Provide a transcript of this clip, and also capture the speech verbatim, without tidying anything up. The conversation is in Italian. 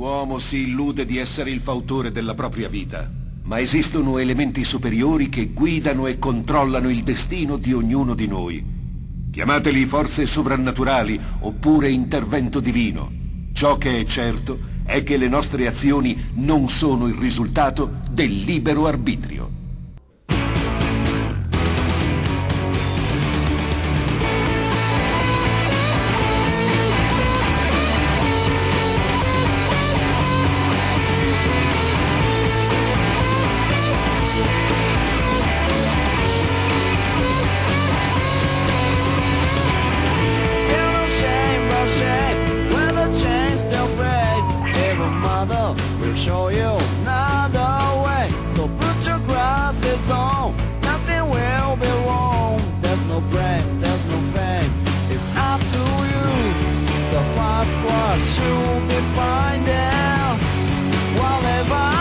L'uomo si illude di essere il fautore della propria vita, ma esistono elementi superiori che guidano e controllano il destino di ognuno di noi. Chiamateli forze sovrannaturali oppure intervento divino. Ciò che è certo è che le nostre azioni non sono il risultato del libero arbitrio. Show you another way, so put your glasses on. Nothing will be wrong. There's no blame, there's no fame. It's up to you. The fast one should be finding whatever.